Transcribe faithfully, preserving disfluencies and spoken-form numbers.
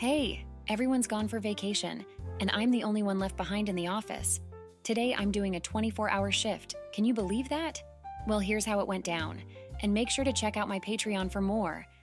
Hey, everyone's gone for vacation, and I'm the only one left behind in the office. Today I'm doing a twenty-four hour shift. Can you believe that? Well, here's how it went down. And make sure to check out my Patreon for more.